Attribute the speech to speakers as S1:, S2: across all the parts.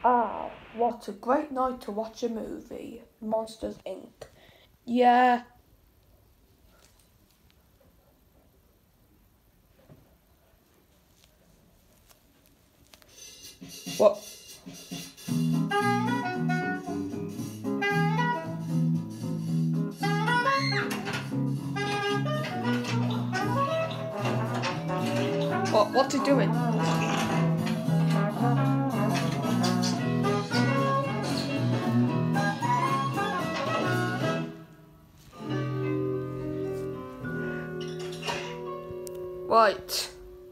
S1: Ah, what a great night to watch a movie. Monsters, Inc. Yeah. What? What's he doing? Right.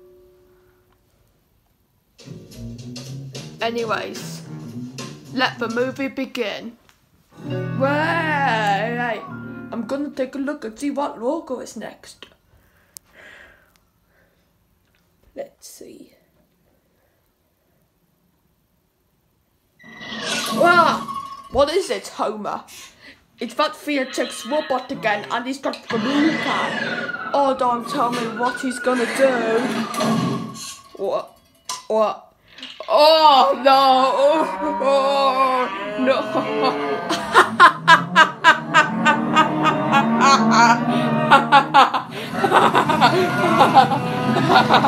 S1: Anyways, let the movie begin. Right. I'm gonna take a look and see what logo is next. Let's see. Ah! What is it, Homer? It's that THX robot again, and he's got the blue can. Oh, don't tell me what he's gonna do. What? What? Oh, no! Oh, no!